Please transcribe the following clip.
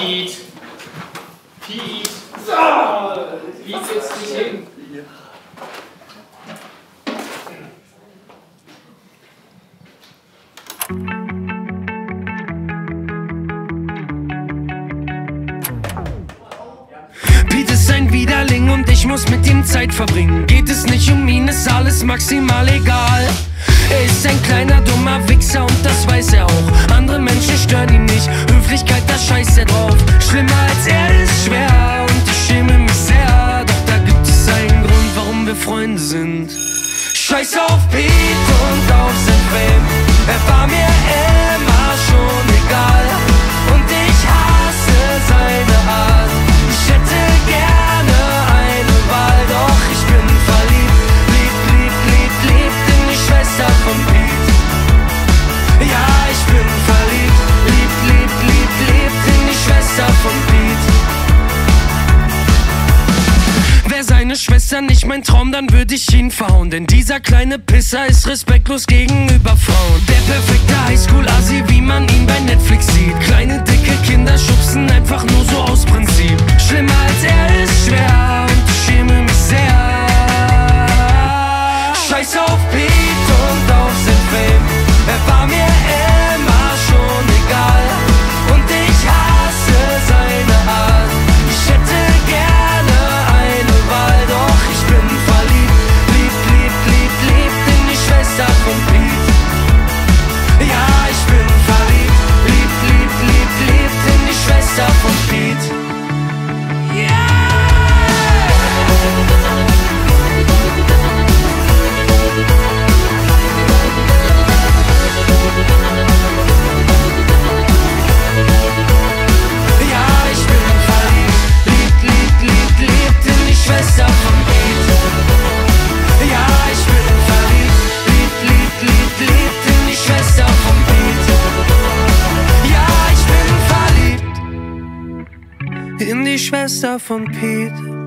Pete. Pete. Pete setzt dich hin. Pete ist ein Widerling und ich muss mit ihm Zeit verbringen. Geht es nicht um ihn, ist alles maximal egal. Er ist ein kleiner, dummer Wichser und das weiß er auch. Andere Menschen stören ihn nicht, Höflichkeit, da scheißt er drauf. Schlimmer als er ist schwer und ich schäme mich sehr. Doch da gibt es einen Grund, warum wir Freunde sind. Scheiß auf Pete und auf sein Fame. Er war mir immer schon egal und ich hasse seine Art. Ich hätte gerne eine Wahl, doch ich bin verliebt. Liebt in die Schwester von Pete. Ja, ich bin verliebt. Liebt in die Schwester von Pete. Wär seine Schwester nicht mein Traum, dann würde ich ihn verhauen. Denn dieser kleine Pisser ist respektlos gegenüber Frauen. Der perfekte Highschool-Assi, wie man ihn bei Netflix sieht. Kleine, dicke Kinder schubsen einfach nur so aus Prinzip. Schlimmer als er ist schwer und ich schäme mich sehr. Scheiß auf Pete und auf sein Fame. Er war mir immer schon egal und ich hasse seine Art. Ich hätte gerne eine Wahl, doch ich bin verliebt. Liebt in die Schwester von Pete. Ja, ich bin verliebt. Liebt in die Schwester von Pete. Schwester von Pete. Ja, ich bin verliebt. Liebt in die Schwester von Pete. Ja, ich bin verliebt in die Schwester von Pete.